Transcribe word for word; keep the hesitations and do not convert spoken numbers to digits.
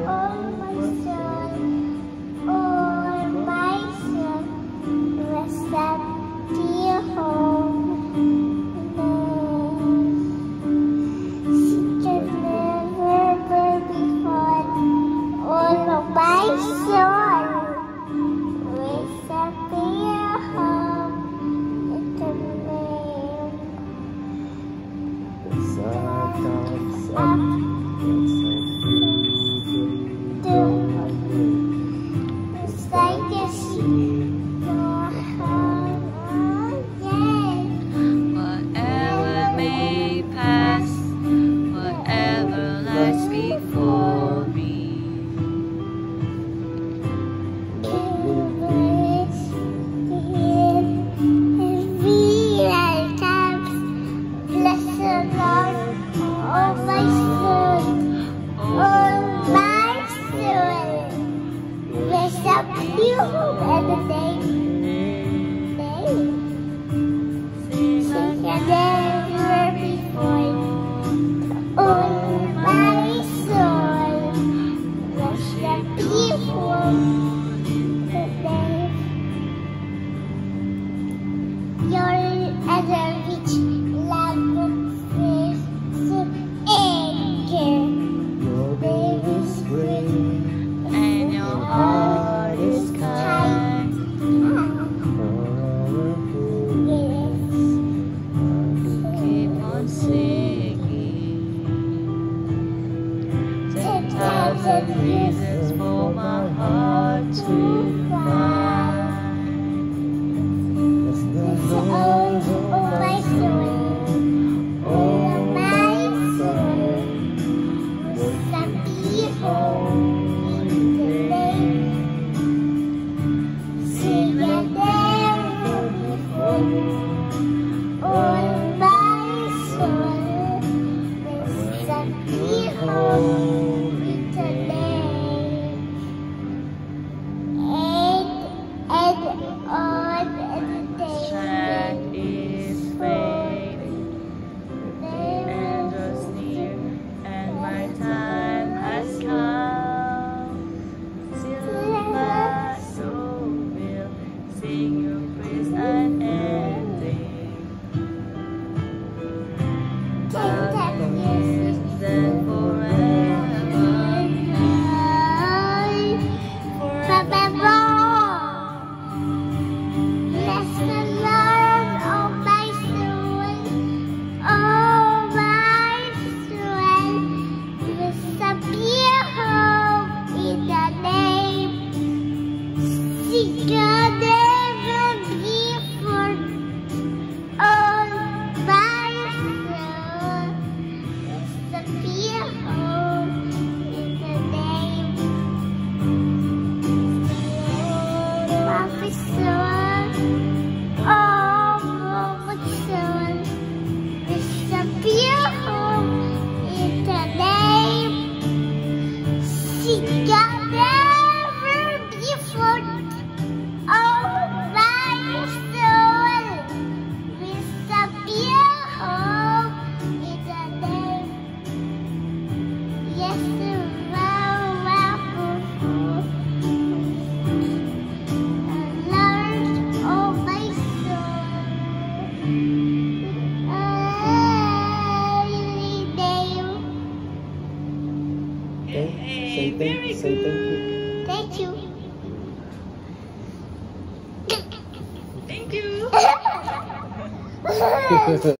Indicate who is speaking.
Speaker 1: Oh my son, oh my son, rest at dear home. She can never be fun. Oh my son, rest at dear home. It's a man.
Speaker 2: The sun comes up.
Speaker 3: Whatever may pass, whatever lies before me.
Speaker 1: Bless the Lord, oh my soul, oh my soul, rest up you and the day, day, sing a never before, oh my soul, rest up you the day, you're at a rich love.
Speaker 3: And your heart is kind. Keep on singing. Ten thousand reasons for my heart to find.
Speaker 1: Oh my soul.
Speaker 3: Strength is fading, the end is near, and my time has come. Still my soul will sing your praise unending. God is then forever,
Speaker 1: Forever. Bless the Lord, oh my soul, oh my soul, rest up your hope in the name. Seek God never before, oh my soul, rest up your hope in the name. My soul, oh my soul, rest up your hope in the name. Seek God never before, oh my soul, rest up your hope in the name. Yes, well, well, oh, Lord, oh my soul, early day.
Speaker 2: Say thank you. Say thank you.
Speaker 1: Thank you.
Speaker 3: thank you.